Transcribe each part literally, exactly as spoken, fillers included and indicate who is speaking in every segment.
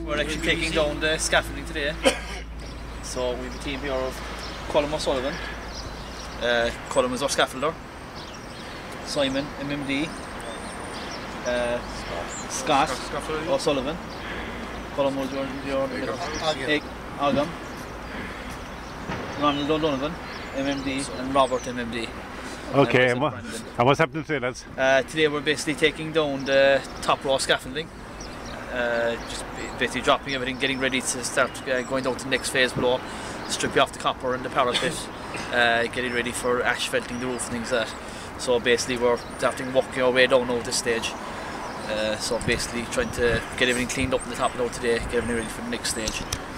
Speaker 1: we're actually taking down the scaffolding today. So we have a team here of Colin O'Sullivan. Uh, Colin is our scaffolder. Simon, M M D. Uh, Scott O'Sullivan. Colin was your, your Agam. Ronald O'Donovan, M M D, and Robert, M M D.
Speaker 2: Okay, and, what, and what's happening today, lads?
Speaker 1: Uh, today we're basically taking down the top row scaffolding. Uh, just basically dropping everything, getting ready to start uh, going down to the next phase below, stripping off the copper and the parapet, uh, getting ready for asphalting the roof and things like that. So basically we're starting walking our way down now at this stage. Uh, so basically trying to get everything cleaned up in the top row today, get everything ready for the next stage.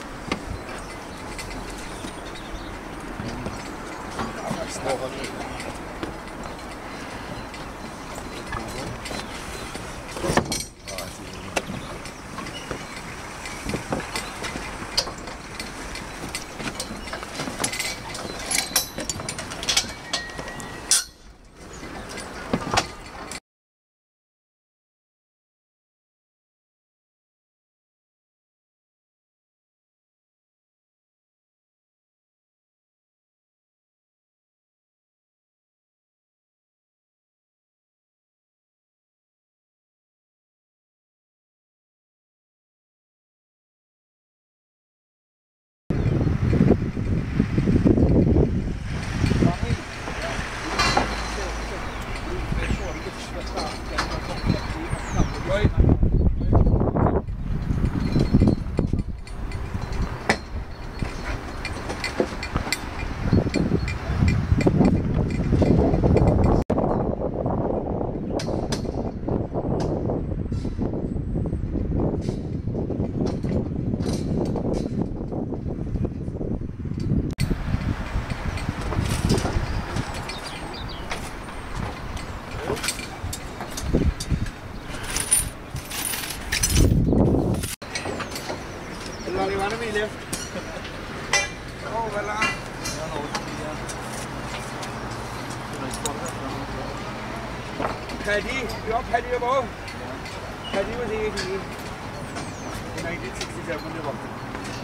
Speaker 3: Paddy, you're Paddy above. Paddy was eighty in nineteen sixty-seven when they walked.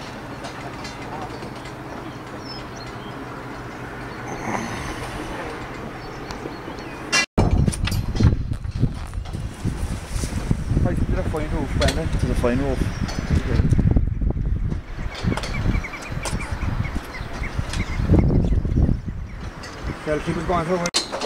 Speaker 3: Right to the fine roof, Brandon.
Speaker 1: To the fine roof.
Speaker 3: Tell people going through.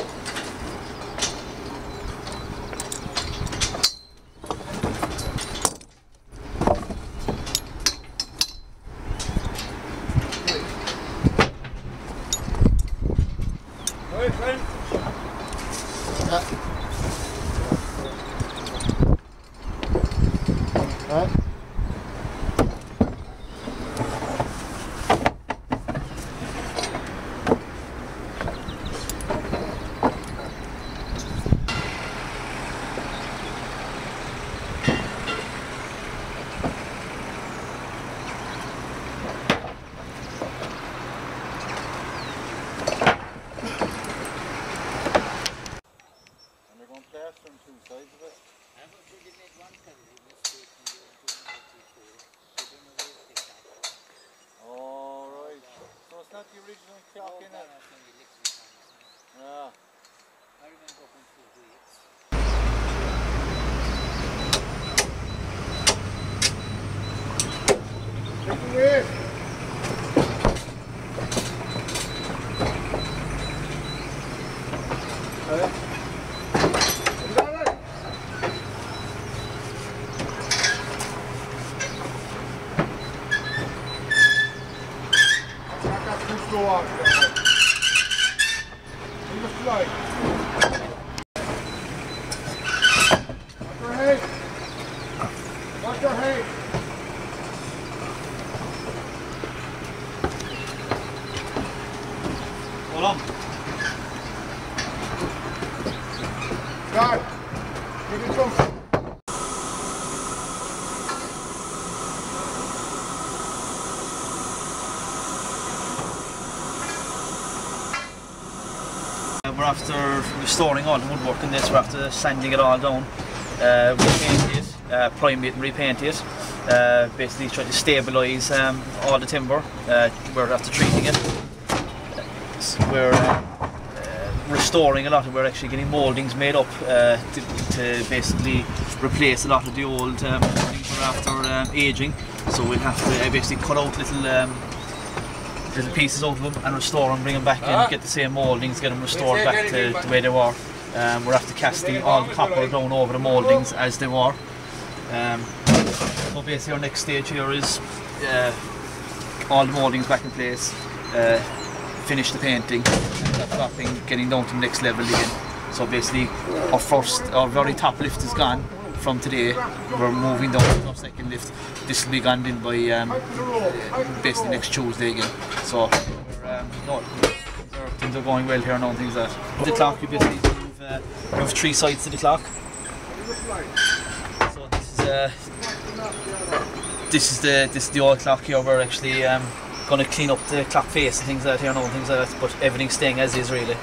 Speaker 1: We're after restoring all the woodwork in this, we're after sanding it all down. Uh, we paint it, uh, prime it and repaint it. uh, basically trying to stabilise um, all the timber. Uh, we're after treating it. So we're uh, restoring a lot of, we're actually getting mouldings made up uh, to, to basically replace a lot of the old um, mouldings that are after um, ageing. So we'll have to uh, basically cut out little um, little pieces out of them and restore them, bring them back in, get the same mouldings, get them restored back to the way they were. Um, we're after casting all the copper down over the mouldings as they were. Um, so basically our next stage here is uh, all the mouldings back in place, uh, finish the painting, dropping, getting down to the next level again. So basically our first, our very top lift is gone from today. We're moving down to our second lift. This will be gone in by um, basically next Tuesday again. So we're, um, no, things are going well here now and things like that. The clock, you basically move, uh, you have three sides to the clock. So this is uh, this is the this is the old clock here. We're actually um, going to clean up the clock face and things like that here now and things like that, but everything's staying as is really.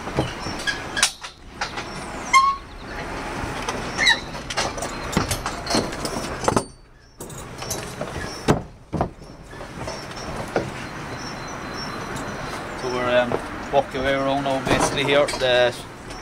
Speaker 1: Walk your way around now basically here. The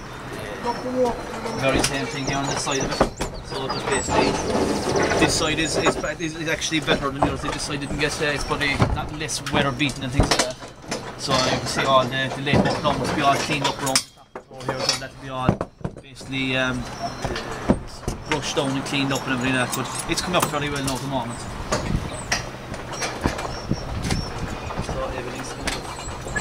Speaker 1: very same thing here on this side of it. So just basically this side is is, is, is actually better than the other side. This side didn't get uh, it's probably not less weather beaten and things like that. So you can see all the, the late work now must be all cleaned up around the top here, so that'll be all basically um, brushed down and cleaned up and everything like that. But it's come up very well now at the moment. So everything's coming up.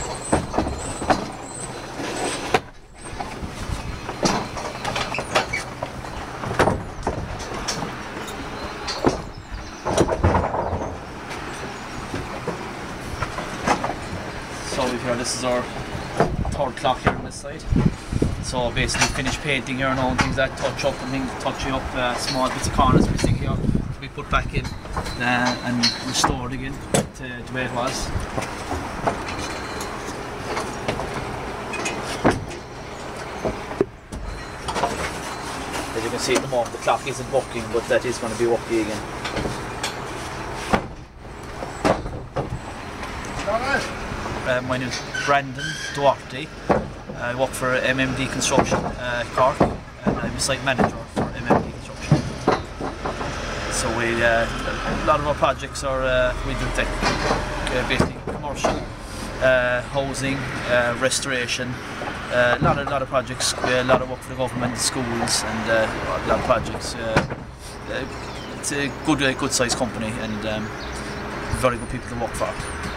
Speaker 1: This is our third clock here on this side. So basically finish painting here now and things like that, touch up and things, touching up uh, small bits of corners missing here to be put back in uh, and restored again to the way it was. As you can see at the moment the clock isn't working, but that is going to be working again. Uh, my name is Brandon Duarte. I work for M M D Construction, uh, Cork, and I'm a site manager for M M D Construction. So we, uh, a lot of our projects are uh, we do tech, uh, basically commercial, uh, housing, uh, restoration. Uh, a lot of lot of projects, a lot of work for the government, schools, and uh, a lot of projects. Uh, uh, it's a good, uh, good sized company and um, very good people to work for.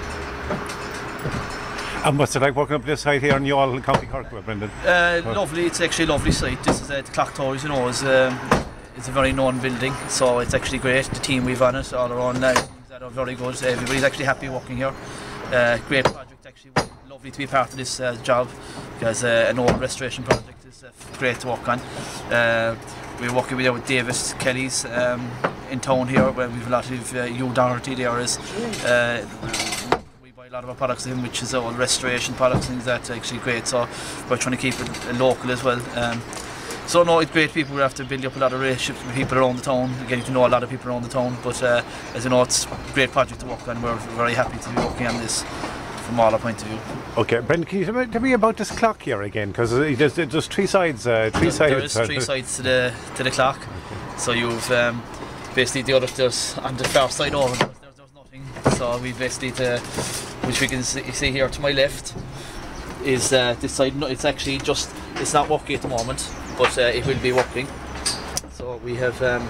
Speaker 2: And what's it like working up this site here in Youghal Co Cork, Brendan?
Speaker 1: Uh, lovely, it's actually a lovely site. This is uh, the Clock Tower, you know, is um, it's a very known building, so it's actually great. The team we've on it, all around uh, that are very good. Everybody's actually happy working here. Uh, great project, actually. Lovely to be part of this uh, job because uh, an old restoration project is uh, great to work on. Uh, we're working with, with Davis Kelly's um, in town here, where we've a lot of uh, Youghal Duarte there is. Uh, A lot of our products in, which is all restoration products, and that's actually great. So we're trying to keep it local as well. Um, so no, it's great. People we have to build up a lot of relationships with people around the town, getting to know a lot of people around the town. But uh, as you know, it's a great project to work on. We're very happy to be working on this from all our point of view.
Speaker 2: Okay, Brendan, can you tell me about this clock here again? Because there's, there's three sides. Uh, three
Speaker 1: there,
Speaker 2: sides.
Speaker 1: There is three sides to the to the clock. Okay. So you've um, basically the other there's on the far side over. There's, there's nothing. So we basically to which we can see, see here to my left is uh, this side. No, it's actually just it's not working at the moment, but uh, it will be working. So we have, um,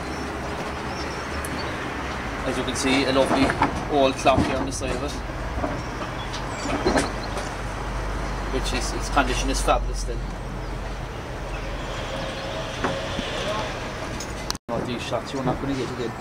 Speaker 1: as you can see, a lovely old clock here on the side of it, which is its condition is fabulous still. No, these shots you're not going to get again.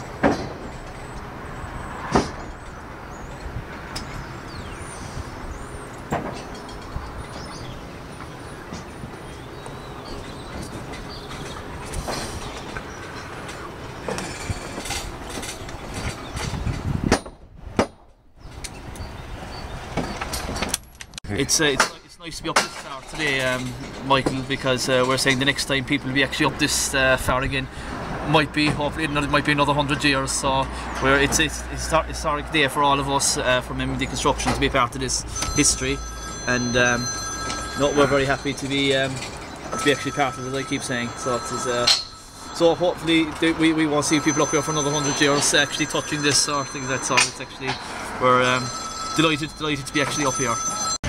Speaker 1: It's, uh, it's it's nice to be up this far today, um, Michael, because uh, we're saying the next time people will be actually up this uh, far again might be, hopefully it might be another hundred years. So where it's it's it's a historic day for all of us uh, from M M D Construction to be part of this history, and um, no, we're very happy to be um, to be actually part of it, as I keep saying. So it is. Uh, so hopefully we we won't see people up here for another hundred years actually touching this or things like that. So it's actually we're um, delighted delighted to be actually up here.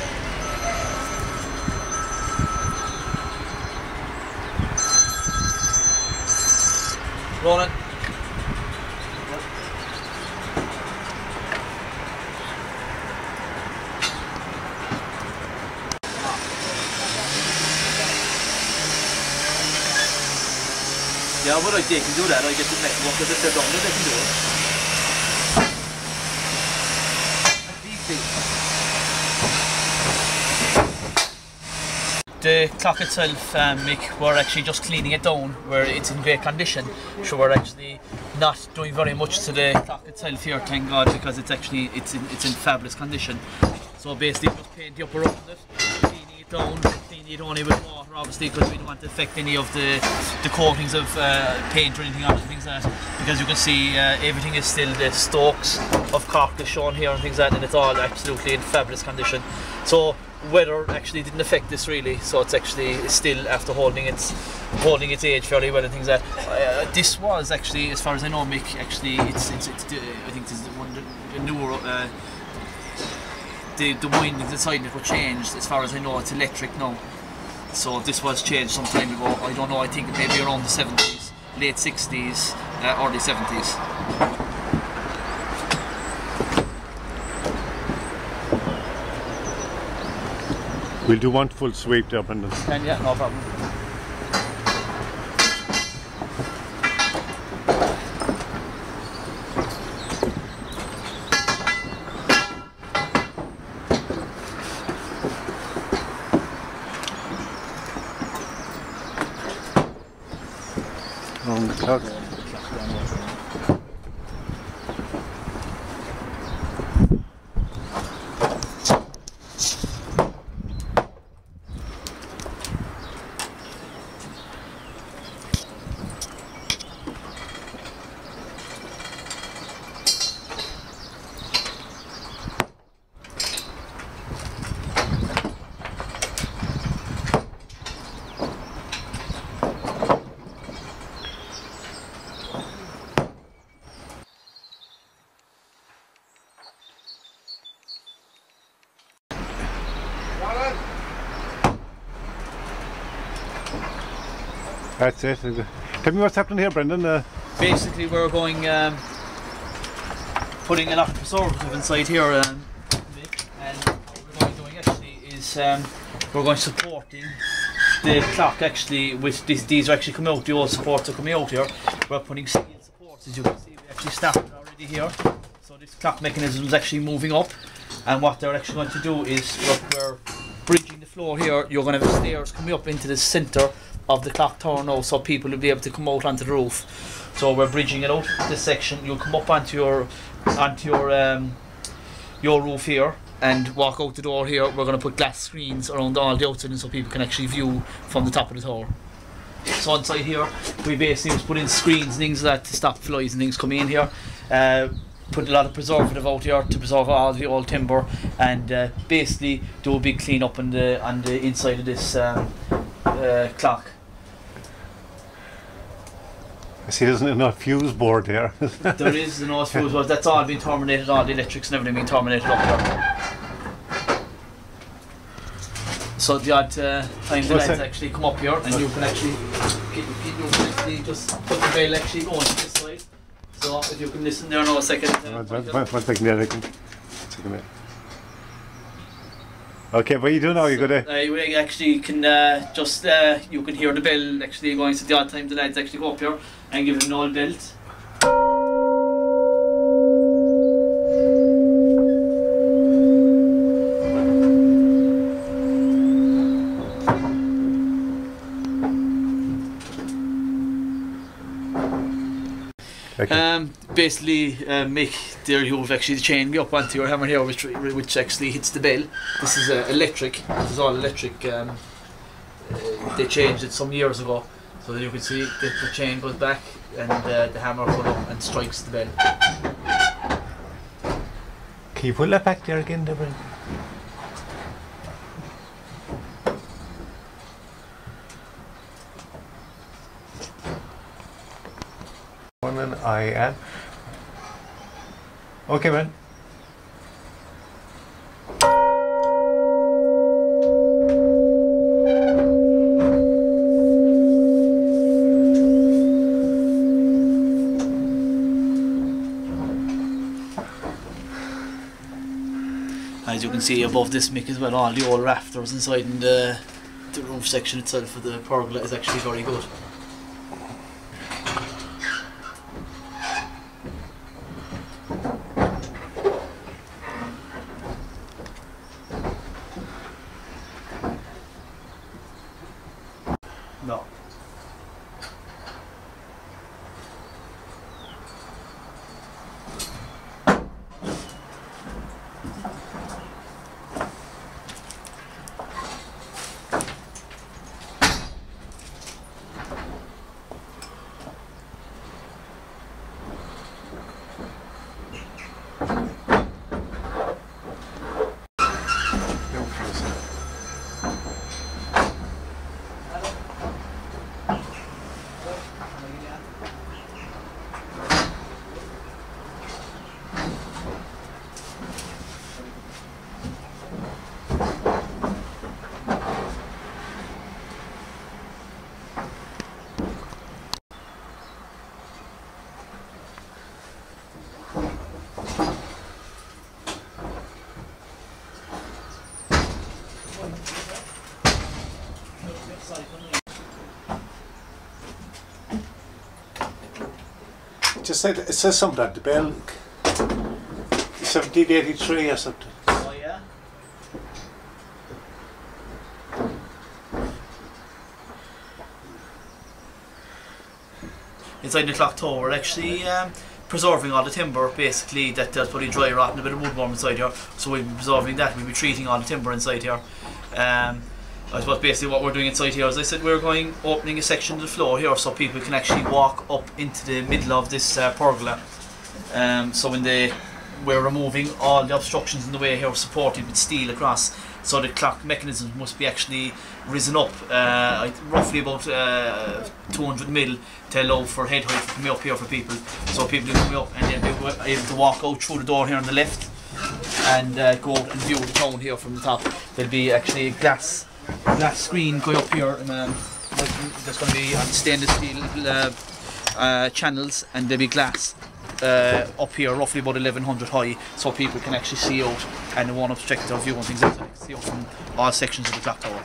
Speaker 1: Rolling. Yeah, but like they can do that. I get the next one because if they're done, they can do it. The clock itself, um, Mick, we're actually just cleaning it down where it's in great condition. So we're actually not doing very much to the clock itself here, thank God, because it's actually it's in it's in fabulous condition. So basically just paint the upper around it, cleaning it down, cleaning it only with water obviously because we don't want to affect any of the, the coatings of uh, paint or anything on it, things like that. Because you can see uh, everything is still, the stalks of cork is shown here and things like that, and it's all absolutely in fabulous condition. So weather actually didn't affect this really, so it's actually still after holding its holding its age fairly well and things like that. Uh, this was actually, as far as I know, Mick, actually it's, it's, it's uh, I think this is one of the, the newer uh, the, the windings inside it were changed. As far as I know, it's electric now, so this was changed some time ago. I don't know, I think maybe around the seventies, late sixties, uh, early seventies.
Speaker 2: We'll do one full sweep there, Brendan.
Speaker 1: Can, yeah, no problem.
Speaker 2: On the clock. That's it. Tell me what's happening here, Brendan. Uh,
Speaker 1: Basically, we're going um, putting a lot of preservative inside here, um, Mick, and what we're going to be doing actually is um, we're going supporting the clock actually with these. These are actually coming out. The old supports are coming out here. We're putting steel supports, as you can see. We actually started already here. So this clock mechanism is actually moving up, and what they're actually going to do is we're, we're bridging the floor here. You're going to have stairs coming up into the centre of the clock tower now, so people will be able to come out onto the roof. So we're bridging it out this section. You'll come up onto your onto your um, your roof here and walk out the door here. We're going to put glass screens around all the outside so people can actually view from the top of the tower. So inside here we basically just put in screens and things like that to stop flies and things coming in here. Uh, put a lot of preservative out here to preserve all the old timber, and uh, basically do a big clean up on the on the inside of this um, uh, clock.
Speaker 2: I see there's no fuse board there.
Speaker 1: There is no fuse board. That's all been terminated. All the electrics and everything been terminated up here. So the odd uh, time the lads actually come up here, and you can actually you can actually just put the bell actually going to this side. So if you can listen there now a second. Uh,
Speaker 2: one, one, one second there, I can. Second there. Okay, what are you doing now? You
Speaker 1: so,
Speaker 2: got to.
Speaker 1: Uh, you actually can uh, just uh, you can hear the bell actually going. So the odd time the lads actually go up here and give it an old belt.
Speaker 2: Okay.
Speaker 1: Um, basically, uh, Mick, there you've actually chained me up onto your hammer here, which which actually hits the bell. This is uh, electric. This is all electric. Um, uh, they changed it some years ago, So that you can see the, the chain goes back and uh, the hammer goes up and strikes the bell.
Speaker 2: Can you pull that back there again, Deborah? One and I am. Okay, man.
Speaker 1: As you can see above this mick as well, all the old rafters inside in the, the roof section itself of the pergola is actually very good. No.
Speaker 2: Just said it says something at the bell. seventeen eighty-three or something.
Speaker 1: Oh yeah? Inside the clock tower, we're actually um, preserving all the timber basically that there's probably dry rot and a bit of woodworm inside here. So we'll be preserving that, we'll be treating all the timber inside here. Um, I suppose basically what we're doing inside here, as I said, we're going opening a section of the floor here so people can actually walk up into the middle of this uh, pergola. Um, so when they, we're removing all the obstructions in the way here, supported with steel across, so the clock mechanisms must be actually risen up uh, roughly about uh, two hundred mil to allow for head height coming up here for people. So people can come up and they'll be able to walk out through the door here on the left and uh, go out and view the town here from the top. There'll be actually a glass glass screen going up here, and um, there's going to be on stainless steel uh, uh, channels, and there'll be glass uh, up here roughly about eleven hundred high, so people can actually see out and they won't obstruct their view and things like that. See out from all sections of the clock tower.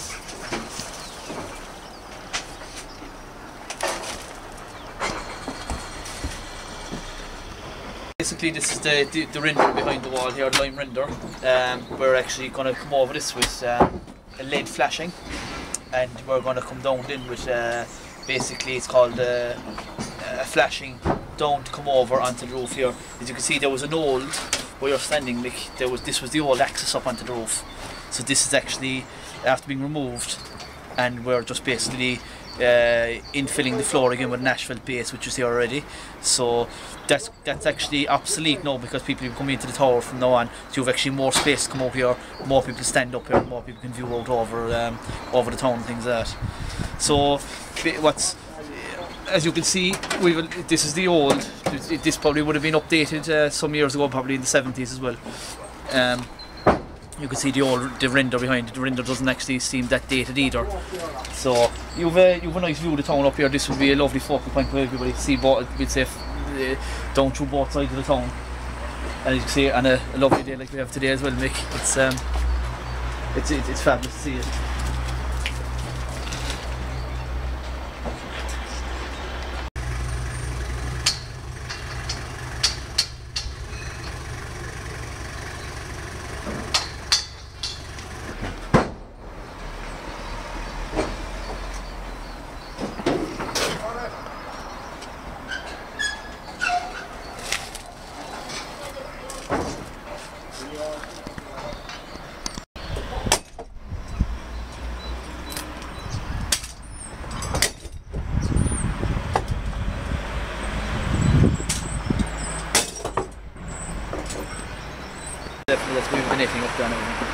Speaker 1: Basically this is the, the, the render behind the wall here, the lime render. Um, we're actually going to come over this with um, a L E D flashing, and we're going to come down in with uh, basically it's called uh, a flashing down to come over onto the roof here. As you can see, there was an old, where you're standing, like, there was this was the old access up onto the roof. So this is actually after being removed, and we're just basically uh, infilling the floor again with an asphalt base, which you see already. So that's that's actually obsolete now because people will come into the tower from now on. So you've actually more space to come up here, more people stand up here, more people can view out over um, over the town and things like that. So what's as you can see, we will, this is the old. This probably would have been updated uh, some years ago, probably in the seventies as well. Um, you can see the old the render behind it. The render doesn't actually seem that dated either. So you've a you've a nice view of the town up here. This would be a lovely focal point for everybody to see both. We'd say uh, down through both sides of the town. And as you can see, on a, a lovely day like we have today as well, Mick. It's um, it's it's, it's fabulous to see it. the netting up there now.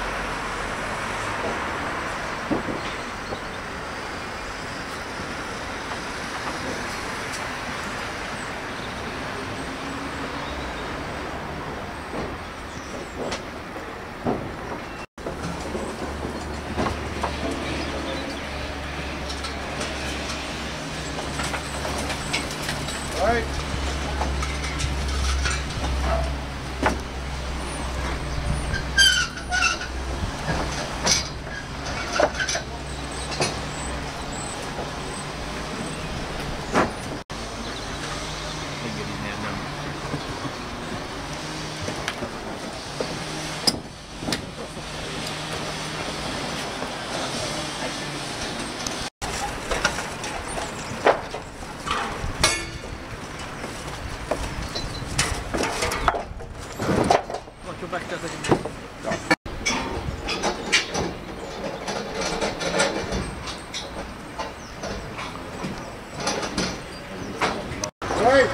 Speaker 2: Right.
Speaker 1: Back there, no.
Speaker 2: Right.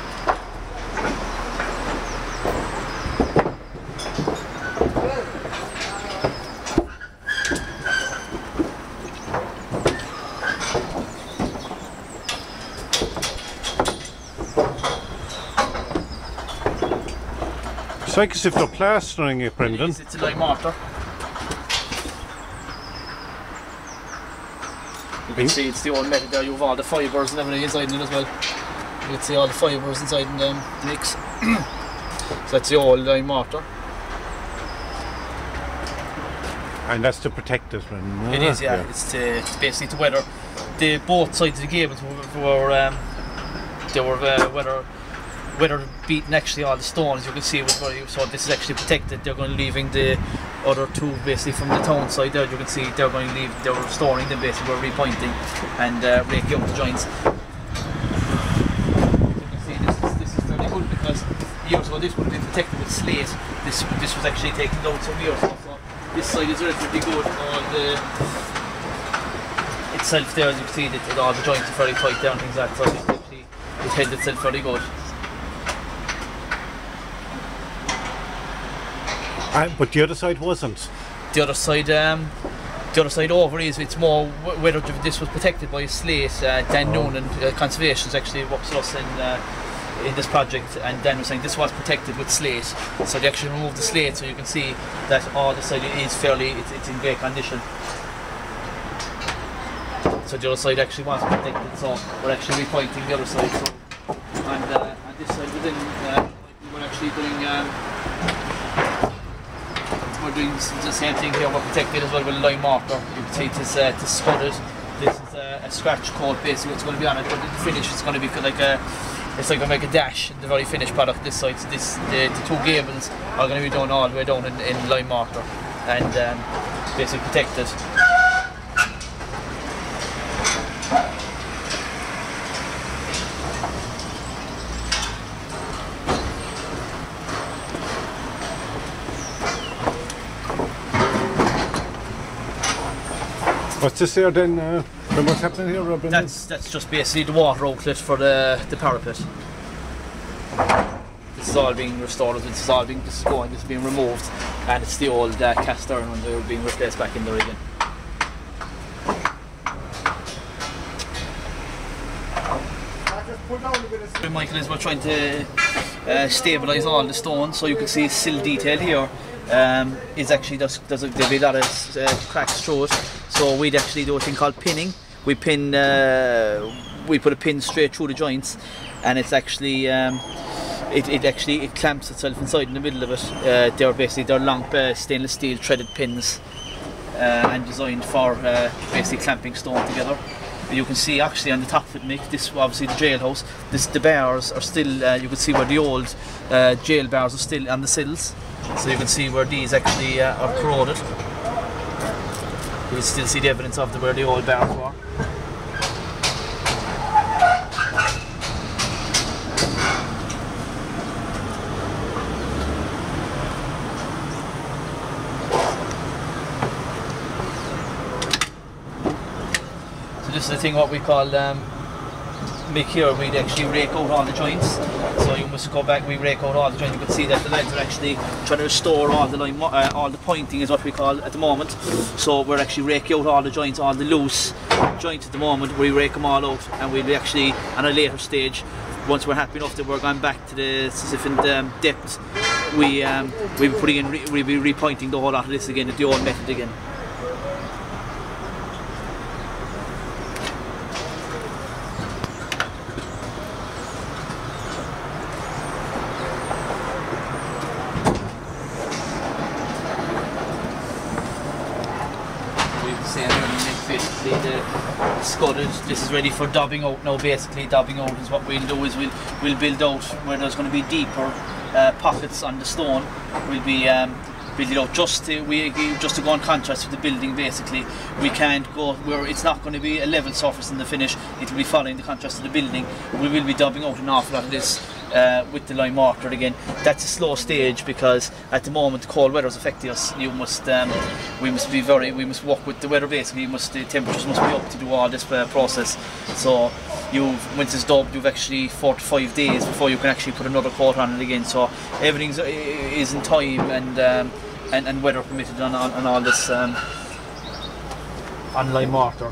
Speaker 2: It's like as if they're plastering it, Brendan.
Speaker 1: It is, it's a lime mortar. You can see it's the old method there. You have all the fibres and everything inside it as well. You can see all the fibres inside in um, the mix. So that's the old lime mortar.
Speaker 2: And that's to protect it, Brendan.
Speaker 1: It is, yeah. yeah. It's, to, it's basically to weather. The both sides of the gables were, were um, they were uh, weather. Weather beaten actually all the stones. You can see it was very, so this is actually protected. They're going to leaving the other two basically from the town side there. You can see they're going to leave. They're restoring them basically. We're repointing and uh, raking up the joints. You can see this is, this is fairly good because years ago this would have been protected with slate. This this was actually taken down some years ago. So this side is relatively good. All the itself there, as you can see, that all the joints are very tight there and things like that. So it actually it held itself very good.
Speaker 2: Uh, but the other side wasn't.
Speaker 1: The other side, um, the other side over is it's more whether this was protected by a slate. Uh, Dan oh. Noonan, uh, Conservations actually works with us in uh, in this project, and Dan was saying this was protected with slate. So they actually removed the slate, so you can see that all the side is fairly it's, it's in great condition. So the other side actually was protected. So we're actually repointing the other side. So and uh, and this side within uh, we're actually doing. Um, We're doing the same thing here. We're protected as well with lime mortar. You can see it's uh, it's spudded. This is a, a scratch coat basically what's going to be on it, but the finish is going to be like a it's like going to make a dash in the very finished product. This side, so this the, the two gables are going to be done all the way down in, in lime mortar and um, basically protected.
Speaker 2: What's this here then? Uh, what's happening here, Robin?
Speaker 1: That's that's just basically the water outlet for the the parapet. This is all being restored. This is all being this is going. This is being removed, and it's the old uh, cast iron one they're being replaced back in there again. Michael is we're trying to uh, stabilise all the stones, so you can see sill detail here. Um, is actually does does a, there'll be a lot of uh, cracks through it, so we'd actually do a thing called pinning. We pin, uh, we put a pin straight through the joints, and it's actually um, it, it actually it clamps itself inside in the middle of it. Uh, they're basically they're long uh, stainless steel threaded pins, uh, and designed for uh, basically clamping stone together. You can see actually on the top of it, Mick, this obviously the jailhouse. This the bars are still. Uh, you can see where the old uh, jail bars are still on the sills. So you can see where these actually uh, are corroded. You can still see the evidence of the, where the old bars were. So this is the thing what we call um, Mick here, we'd actually rake out all the joints. So you must go back, we rake out all the joints. You can see that the lads are actually trying to restore all the line, uh, all the pointing is what we call at the moment. So we're actually raking out all the joints, all the loose joints at the moment. We rake them all out, and we'll be actually on a later stage, once we're happy enough that we're going back to the specific um, depth, we um, we'll be putting in, re we'll be repointing the whole lot of this again at the old method again. The scudded, this is ready for dabbing out now. Basically dabbing out is what we'll do is we'll, we'll build out where there's going to be deeper uh, pockets on the stone. We'll be um, building out just to, we, just to go on contrast with the building. Basically we can't go where it's not going to be a level surface in the finish, it will be following the contrast of the building. We will be dabbing out an awful lot of this Uh, with the lime mortar again. That's a slow stage because at the moment the cold weather is affecting us. You must, um, we must be very, we must work with the weather basically. Must, the temperatures must be up to do all this uh, process. So you've, once it's dubbed, you've actually four to five days before you can actually put another coat on it again. So everything is in time and um, and, and weather permitted on, on, on all this um, on lime mortar.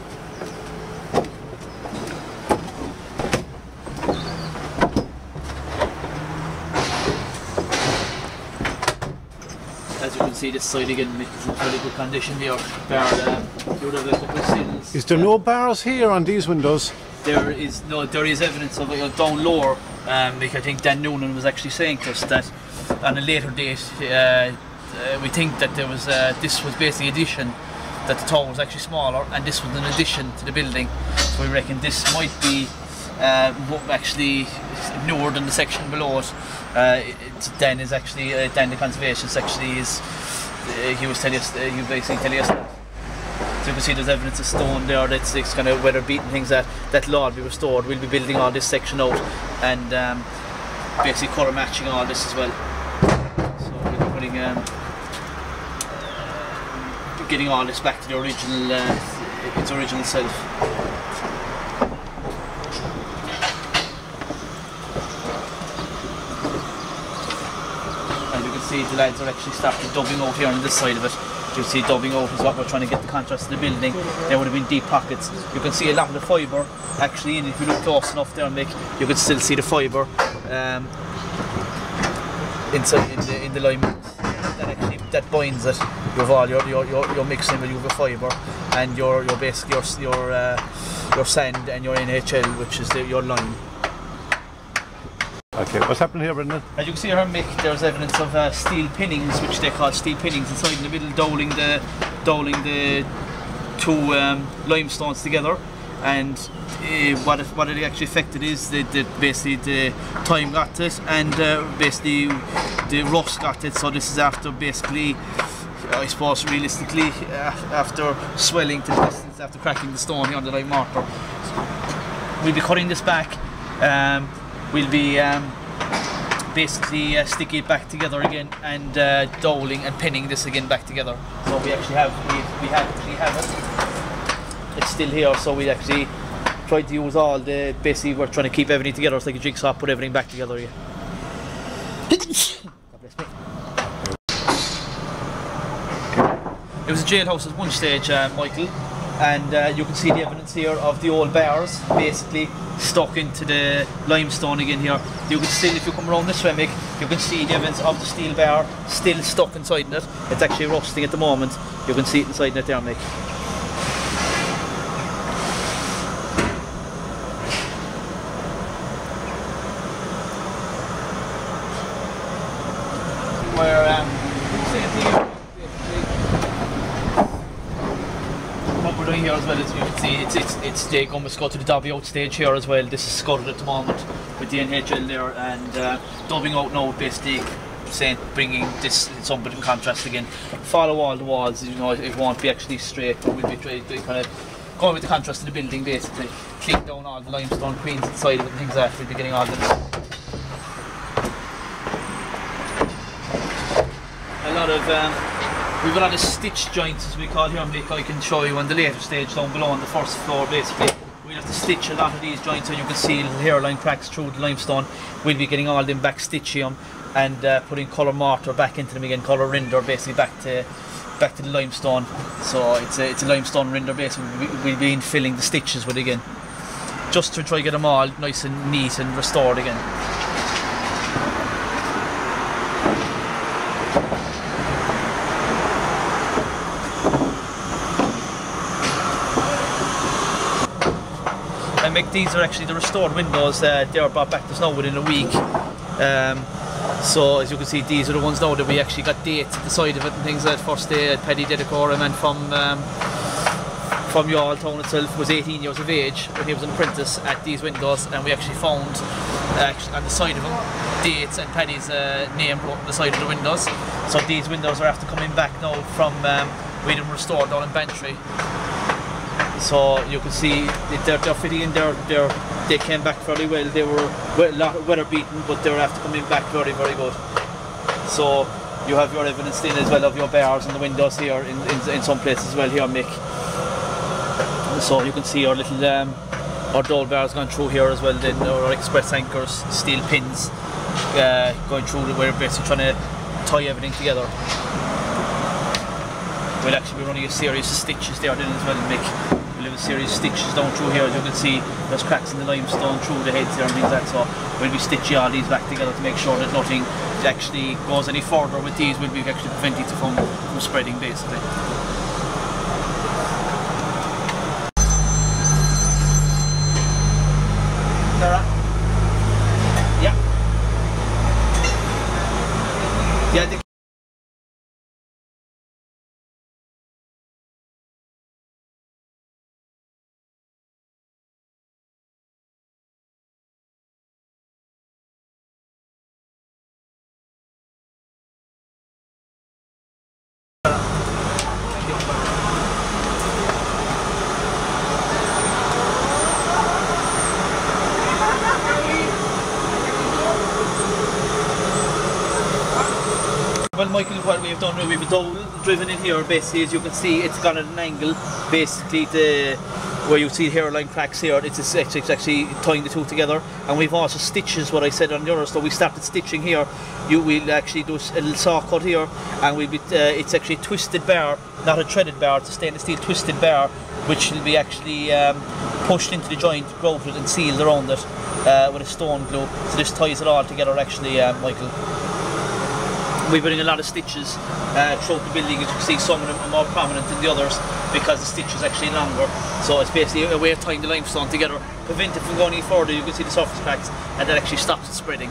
Speaker 1: As you can see, this side again is in very good condition here. Bar, um, you have a couple of sills.
Speaker 2: Is there no bars here on these windows?
Speaker 1: There is no. There is evidence of it down lower. Um, like I think Dan Noonan was actually saying to us that on a later date, uh, uh, we think that there was uh, this was basically addition. That the tower was actually smaller, and this was an addition to the building. So we reckon this might be uh, actually newer than the section below it. Uh, it Dan is actually uh, Dan the conservationist actually is uh, he was telling us uh, he basically telling us that. So you can see there's evidence of stone there. That's it's kind of weather beaten things that that will all be restored. We'll be building all this section out and um, basically colour matching all this as well. So we'll be putting um, getting all this back to the original uh, its original self. See, the lads are actually starting dubbing out here on this side of it. You see, dubbing out is what we're trying to get the contrast to the building. There would have been deep pockets. You can see a lot of the fibre actually in. If you look close enough there, Mick, you can still see the fibre um, inside in the in the lime that actually that binds it. You have all your your your, your mixing with your fibre and your your basically your your uh, your sand and your N H L, which is the, your lime.
Speaker 2: Okay, what's happening here, Brendan?
Speaker 1: As you can see here, Mick, there's evidence of uh, steel pinnings, which they call steel pinnings, inside in the middle, doling the, doling the two um, limestones together. And uh, what it, what it actually affected is that, that basically the time got it, and uh, basically the rust got it. So this is after basically, I suppose realistically, uh, after swelling to the distance, after cracking the stone here on the lime mortar. We'll be cutting this back. Um, We'll be um, basically uh, sticking it back together again and uh, doling and pinning this again back together. So we actually have we, we have actually have it. It's still here, so we actually tried to use all the basically we're trying to keep everything together. It's like a jigsaw, put everything back together. Yeah. God bless me. It was a jailhouse at one stage, uh, Michael. And uh, you can see the evidence here of the old bars basically stuck into the limestone again here. You can still, if you come around this way, Mick, you can see the evidence of the steel bar still stuck inside in it. It's actually rusting at the moment. You can see it inside it there, Mick. Where um, here as well, as you can see, it's it's it's they almost go to the dubbing out stage here as well. This is scudded at the moment with the N H L there, and uh, dubbing out now basically saying bringing this in some bit of contrast again. Follow all the walls, you know, it won't be actually straight, but we'll be trying to kind of going with the contrast of the building basically. Clean down all the limestone queens inside of it and things like that. We'll be getting all the a lot of um, we've got a lot of stitch joints, as we call here, Mick. I can show you on the later stage down below on the first floor basically. we'll have to stitch a lot of these joints, and you can see little hairline cracks through the limestone. We'll be getting all them back, stitching them, and uh, putting colour mortar back into them again, colour render basically back to back to the limestone. So it's a, it's a limestone render basically we'll be filling the stitches with again, just to try to get them all nice and neat and restored again. And Mick, these are actually the restored windows. Uh, they were brought back to snow within a week. Um, so as you can see, these are the ones now that we actually got dates at the side of it and things like that. First day at Paddy Dedicorum, and from um, from Youghal town itself was eighteen years of age when he was an apprentice at these windows, and we actually found uh, actually on the side of them dates and Paddy's uh, name wrote on the side of the windows. So these windows are after coming back now from um, we had them restored down in Bantry. So you can see they're, they're fitting in there. They're, they came back fairly well. They were a lot weather beaten, but they were after coming back very, very good. So you have your evidence then as well of your bars and the windows here in, in, in some places as well here, Mick. So you can see our little um, our dole bars going through here as well. Then our express anchors, steel pins uh, going through. We're basically trying to tie everything together. We'll actually be running a series of stitches there then as well, Mick. We'll have a series of stitches down through here. As you can see, there's cracks in the limestone through the heads there and things like that. So we'll be stitching all these back together to make sure that nothing actually goes any further with these. We'll be actually preventing it from, from spreading basically. Sarah? Yeah. Yeah. The Well, Michael, what we've done, we've done, driven in here basically, as you can see, it's gone at an angle, basically the where you see hairline cracks here, it's, it's, it's actually tying the two together, and we've also stitches, what I said on the other, so we started stitching here. You will actually do a little saw cut here, and we'll be, uh, it's actually a twisted bar, not a threaded bar, it's a stainless steel twisted bar, which will be actually um, pushed into the joint, grouted and sealed around it uh, with a stone glue, so this ties it all together actually, uh, Michael. We're putting a lot of stitches uh, throughout the building. As you can see, some of them are more prominent than the others because the stitch is actually longer. So it's basically a way of tying the limestone together, prevent it from going any further. You can see the surface cracks, and that actually stops it spreading.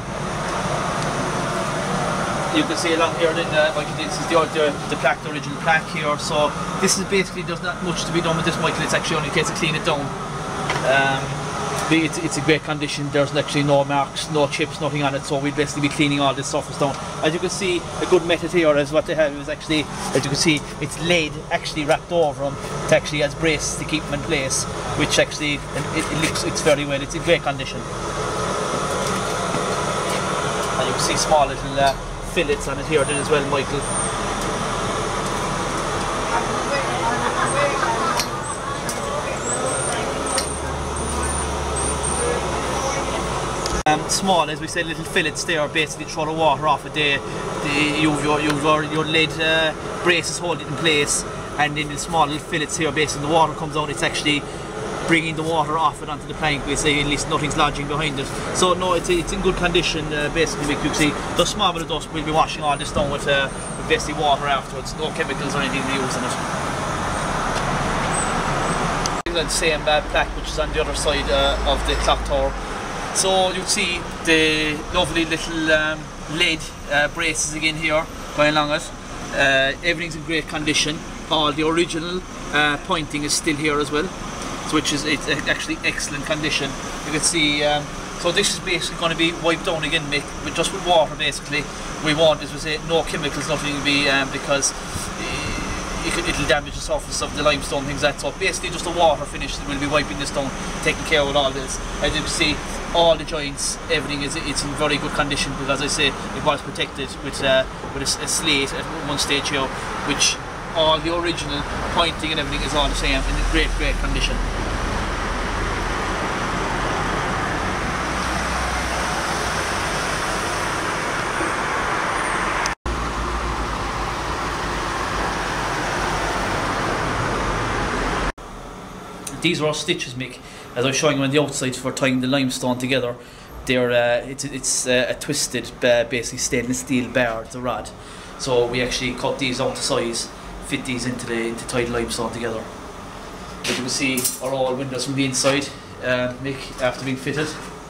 Speaker 1: You can see along here, then, uh, Michael, this is the, the, the plaque, the original plaque here. So this is basically, there's not much to be done with this, Michael. It's actually only a case of clean it down. Um, It's, it's a great condition. There's actually no marks, no chips, nothing on it, so we'll basically be cleaning all this surface down. As you can see, a good method here is what they have is actually, as you can see, it's lead actually wrapped over them to actually as braces to keep them in place, which actually it, it looks it's very well. It's in great condition. And you can see small little uh, fillets on it here then as well, Michael. Um, small, as we said, little fillets there, basically throw the water off it. They, they, you've your, you've your, your lead uh, braces hold it in place, and then the small little fillets here, basically the water comes out, it's actually bringing the water off it onto the plank, basically, at least nothing's lodging behind it. So no, it's, it's in good condition, uh, basically. You can see the small bit of dust, we'll be washing all this down with, uh, with basically water afterwards, no chemicals or anything to use in it. The same uh, plaque which is on the other side uh, of the clock tower. So you see the lovely little um, lead uh, braces again here going along it. Uh, everything's in great condition. All the original uh, pointing is still here as well, so which is it's actually excellent condition. You can see. Um, so this is basically going to be wiped down again, Mick, with just with water basically. We want, as we say, no chemicals, nothing to be um, because. It could, it'll damage the surface of the limestone, things like that. So basically just the water finish that we'll be wiping this down, taking care of all this. As you can see, all the joints, everything is it's in very good condition because, as I say, it was protected with uh, with a, a slate at one stage here, which all the original pointing and everything is all the same in great, great condition. These are our stitches, Mick. As I was showing you on the outside for tying the limestone together, they're uh, it's it's uh, a twisted, uh, basically stainless steel bar, the rod. So we actually cut these out to size, fit these into the into tie the limestone together. As you can see, are all windows from the inside, uh, Mick, after being fitted.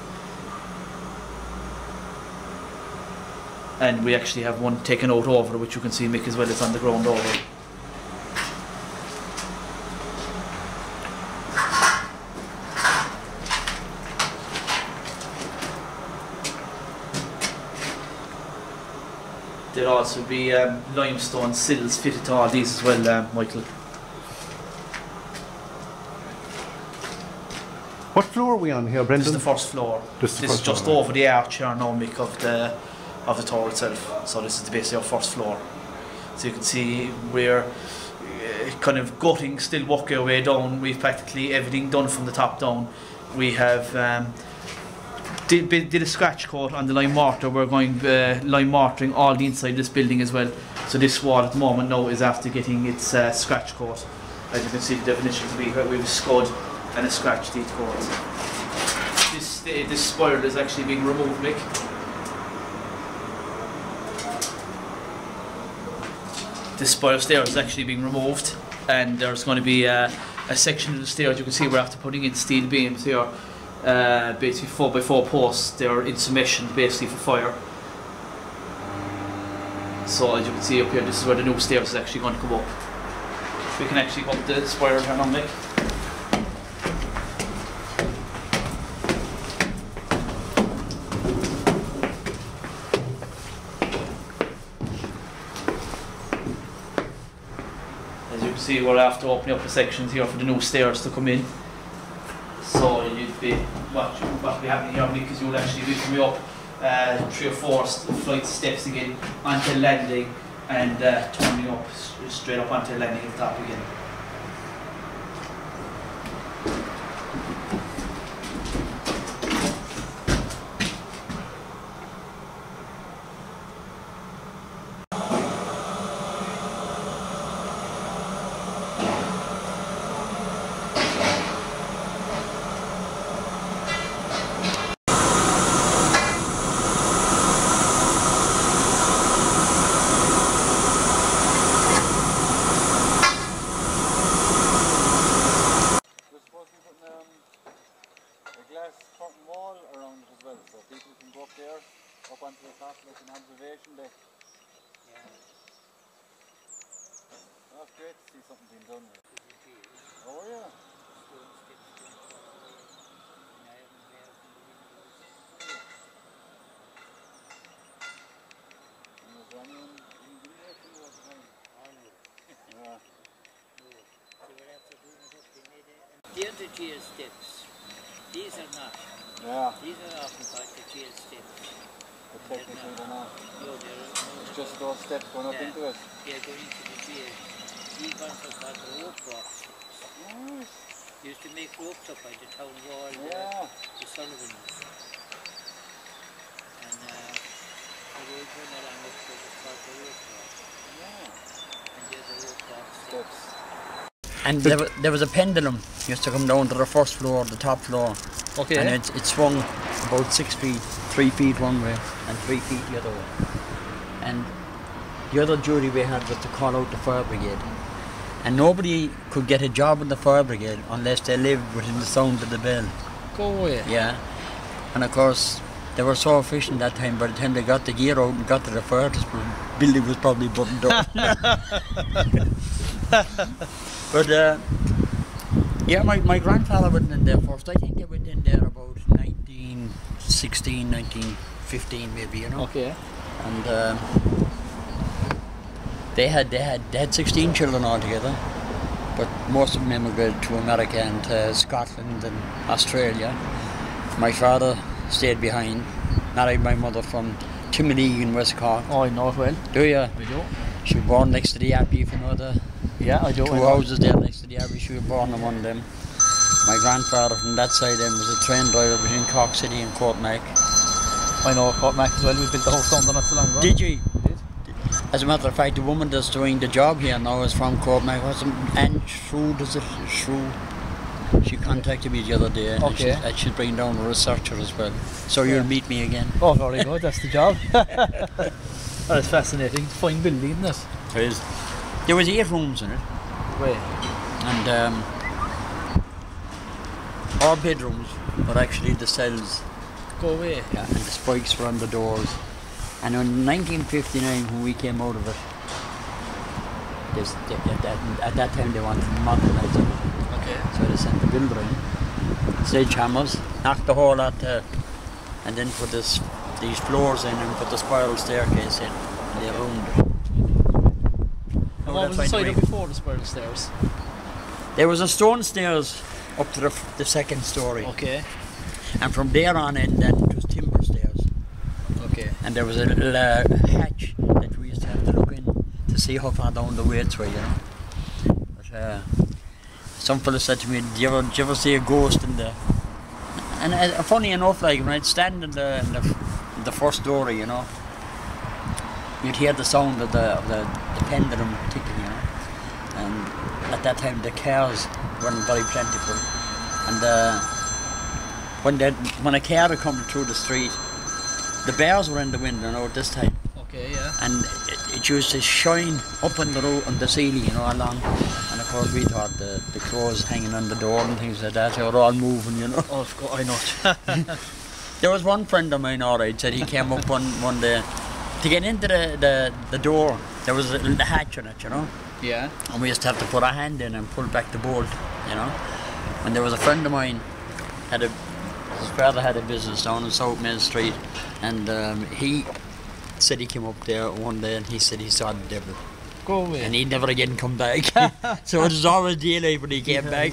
Speaker 1: And we actually have one taken out over, which you can see, Mick, as well. It's on the ground over. There'll also be um, limestone sills fitted to all these as well, um, Michael.
Speaker 2: What floor are we on here, Brendan?
Speaker 1: This is the first floor.
Speaker 2: This, the
Speaker 1: this
Speaker 2: first
Speaker 1: is just
Speaker 2: floor,
Speaker 1: over the arch here now, Mick, of the of the tower itself. So this is basically our first floor. So you can see we're uh, kind of gutting, still working our way down. We've practically everything done from the top down. We have um, did, did a scratch coat on the lime mortar. We're going uh, lime mortaring all the inside of this building as well. So this wall at the moment now is after getting its uh, scratch coat. As you can see, the definition to be we have a scud and a scratch teeth coat. This uh, this spiral is actually being removed, Mick. This spiral stair is actually being removed, and there's going to be uh, a section of the stairs. You can see we're after putting in steel beams here, uh, basically four by four posts. They're in submission basically for fire. So as you can see up here, this is where the new stairs is actually going to come up. We can actually go up the spiral here now, Mick. See, we're after opening up the sections here for the new stairs to come in. So you'd be what what will be happening here, because you'll actually be coming up uh, three or four flights of steps again onto landing, and uh, turning up straight up onto landing at the top again.
Speaker 4: They're the jail steps. These are not.
Speaker 3: Yeah.
Speaker 4: These are often called the jail steps.
Speaker 3: But technically they're not.
Speaker 4: No, they're no,
Speaker 3: It's just those steps going up
Speaker 4: yeah.
Speaker 3: into it.
Speaker 4: They're going into the jail. These ones are called the rope walks.
Speaker 3: Nice.
Speaker 4: Used to make ropes up by the town wall,
Speaker 3: Yeah.
Speaker 4: the, the Sullivans. And uh, the road went along it, so it's called the rope walk.
Speaker 3: Yeah.
Speaker 4: And there's the rope walk
Speaker 3: Steps.
Speaker 5: And there, wa- there was a pendulum used to come down to the first floor, the top floor.
Speaker 1: Okay.
Speaker 5: And it, it swung about six feet, three feet one way and three feet the other way. And the other duty we had was to call out the fire brigade. And nobody could get a job in the fire brigade unless they lived within the sound of the bell.
Speaker 1: Go away.
Speaker 5: Yeah. And of course, they were so efficient that time, by the time they got the gear out and got to the fire, the building was probably buttoned up. But uh, yeah, my, my grandfather went in there first. I think they went in there about nineteen sixteen, nineteen fifteen maybe, you know.
Speaker 1: Okay.
Speaker 5: And uh, they had they had they had sixteen children altogether, but most of them immigrated to America and to Scotland and Australia. My father stayed behind, married my mother from Timony in West Cork.
Speaker 1: Oh, I know it well.
Speaker 5: Do you?
Speaker 1: We do.
Speaker 5: She was born next to the Abbey, if you know the
Speaker 1: Yeah, I do.
Speaker 5: two
Speaker 1: I know.
Speaker 5: houses there next to the Abbey. She was born in one of them. My grandfather from that side then was a train driver between Cork City and Courtmac.
Speaker 1: I know Courtmac as well. We built the house down there not so long ago.
Speaker 5: Did you?
Speaker 1: We did.
Speaker 5: As a matter of fact, the woman that's doing the job here now is from Courtmac. What's it? Anne Shrew, does it? Shrew. She contacted me the other day, and,
Speaker 1: Okay.
Speaker 5: she's, and she's bringing down a researcher as well. So you'll meet me again.
Speaker 1: Oh, very good. That's the job. That's fascinating. Fine building, isn't it?
Speaker 5: There is. There was eight rooms in it,
Speaker 1: Wait.
Speaker 5: and um, all bedrooms were actually the cells.
Speaker 1: Go away.
Speaker 5: Yeah, and the spikes were on the doors. And in nineteen fifty-nine, when we came out of it, there's- they- at, that, at that time they wanted to modernise it.
Speaker 1: Okay.
Speaker 5: So they sent the builder in, sledgehammers, knocked the whole lot, uh, and then put this, these floors in and put the spiral staircase in, and they roomed it.
Speaker 1: And what was the side of before the spiral stairs?
Speaker 5: There was a stone stairs up to the, f- the second story,
Speaker 1: Okay.
Speaker 5: and from there on in, then it was timber stairs.
Speaker 1: Okay.
Speaker 5: And there was a little uh, hatch that we used to have to look in to see how far down the weights were, you know. But uh, some fella said to me, do you ever, do you ever see a ghost in the... And uh, funny enough, like, when I'd stand in the, in the, in the first story, you know, you'd hear the sound of the, of the, the pendulum ticking, you know. And at that time, the cars weren't very plentiful. And uh, when, they, when a car would come through the street, the bears were in the window now at this time,
Speaker 1: Okay, yeah.
Speaker 5: and it, it used to shine up on the roof, on the ceiling, you know, along. And of course, we thought the, the clothes hanging on the door and things like that, they were all moving, you know.
Speaker 1: Oh, of course, I know.
Speaker 5: There was one friend of mine, alright, said he came up one, one day to get into the, the, the door. There was a little hatch on it, you know,
Speaker 1: Yeah.
Speaker 5: and we used to have to put our hand in and pull back the bolt, you know. And there was a friend of mine, had a his father had a business down in South Main Street, and um, he said he came up there one day and he said he saw the devil,
Speaker 1: Go away.
Speaker 5: and he'd never again come back. So it was always daylight when he came back.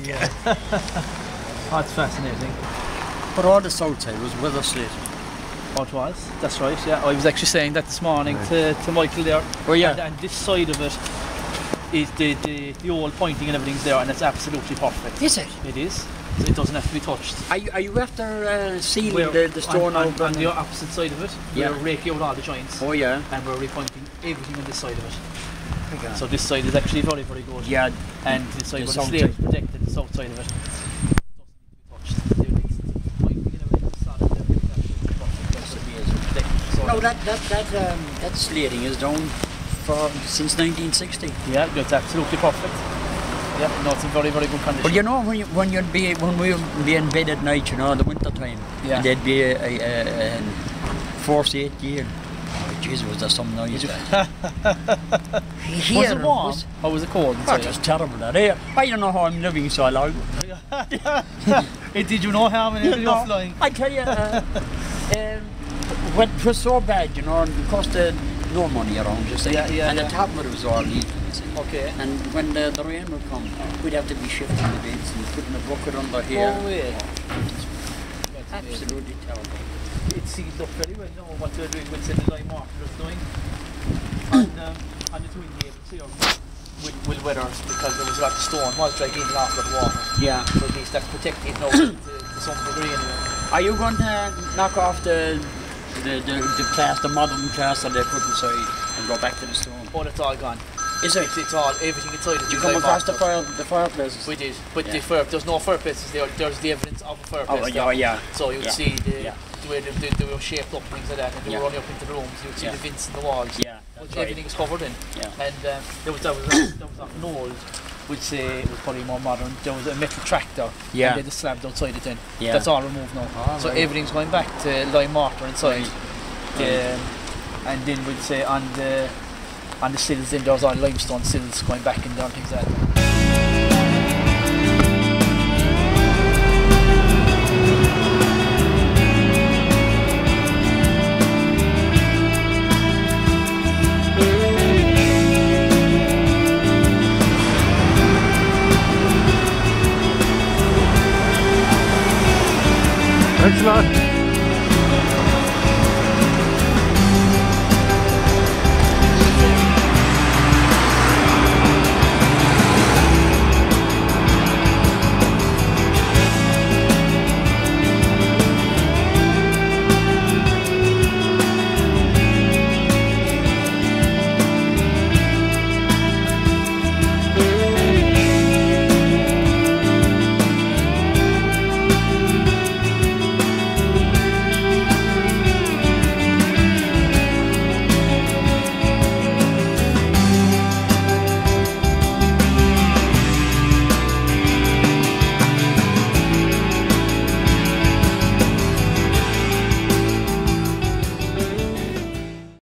Speaker 1: Oh, it's fascinating.
Speaker 5: But all the south side was weather slated.
Speaker 1: Oh, it was. That's right, yeah. I was actually saying that this morning to, to Michael there.
Speaker 5: Oh yeah.
Speaker 1: And, and this side of it is the, the, the old pointing and everything's there, and it's absolutely perfect.
Speaker 5: Is it?
Speaker 1: It is. It doesn't have to be touched.
Speaker 5: Are you, are you after uh, sealing
Speaker 1: We're-
Speaker 5: the, the stone
Speaker 1: on,
Speaker 5: out?
Speaker 1: on, on the opposite side of it,
Speaker 5: Yeah.
Speaker 1: we're raking out all the joints,
Speaker 5: Oh yeah.
Speaker 1: and we're repointing everything on this side of it.
Speaker 5: Okay.
Speaker 1: So this side is actually very, very good.
Speaker 5: Yeah.
Speaker 1: And this side
Speaker 5: The
Speaker 1: where the
Speaker 5: south
Speaker 1: slate
Speaker 5: side.
Speaker 1: is protected, the south side of it doesn't need to be touched. Everything's pointing and everything's solid, everything's absolutely perfect. That's what it is, it's protected. So
Speaker 5: No, that that that um, that slating is down for since nineteen sixty.
Speaker 1: yeah, it's absolutely perfect. Yeah, no, it's in very, very good condition.
Speaker 5: But you know, when you, when you'd be when we would be in bed at night, you know, in the winter time,
Speaker 1: Yeah.
Speaker 5: and there'd be a, a, a, a forty-eight gear. Oh, jeez, was there some noise?
Speaker 1: was
Speaker 5: Here
Speaker 1: it warm?
Speaker 5: was-
Speaker 1: Or was it cold
Speaker 5: Oh,
Speaker 1: inside?
Speaker 5: it was terrible that here. I don't know how I'm living so long.
Speaker 1: Hey, did you know how many
Speaker 5: No,
Speaker 1: were flying?
Speaker 5: I tell you, uh, um, when it was so bad, you know, and it cost uh, no money around, you see.
Speaker 1: Yeah, yeah,
Speaker 5: and
Speaker 1: yeah.
Speaker 5: the top of it was all leaking, you see.
Speaker 1: Okay.
Speaker 5: And when the, the rain would come, we'd have to be shifting the beds and putting a bucket under here.
Speaker 1: Oh, yeah.
Speaker 5: Absolutely terrible.
Speaker 1: It sealed up very well. Now what they're doing with the lime water is doing on, um, on the twin gables here with, with weather, because there was a lot of stone was dragging in off with water.
Speaker 5: Yeah.
Speaker 1: So at least that's protected now to, to some degree anyway.
Speaker 5: Are you going to knock off the the, the, the class, the modern class that they put inside and go back to the stone?
Speaker 1: Oh, it's all gone.
Speaker 5: Is it?
Speaker 1: It's, it's all, everything inside is
Speaker 5: Did you
Speaker 1: lime
Speaker 5: come across the
Speaker 1: water.
Speaker 5: fire, the fireplaces?
Speaker 1: We did, but
Speaker 5: Yeah.
Speaker 1: the fire, there's no fireplaces there. There's the evidence of a fireplace.
Speaker 5: Oh,
Speaker 1: there.
Speaker 5: yeah, yeah.
Speaker 1: So you'd
Speaker 5: Yeah.
Speaker 1: see the,
Speaker 5: Yeah.
Speaker 1: the way they, they, they were shaped up, things like that, and they
Speaker 5: Yeah.
Speaker 1: were running up into the rooms. You'd see
Speaker 5: Yeah.
Speaker 1: the vents in the walls.
Speaker 5: Yeah,
Speaker 1: Which
Speaker 5: that's right.
Speaker 1: everything is covered in.
Speaker 5: Yeah.
Speaker 1: And um, there was that was that was an old, which say it was probably more modern. There was a metal tractor.
Speaker 5: Yeah.
Speaker 1: And they had the slabs outside it then.
Speaker 5: Yeah.
Speaker 1: That's all removed now.
Speaker 5: Ah,
Speaker 1: so
Speaker 5: right.
Speaker 1: everything's going back to lime mortar inside.
Speaker 5: Right.
Speaker 1: Um, and then we'd say on the on the sills, then there was all limestone sills going back and down things like that.
Speaker 2: Thanks a lot.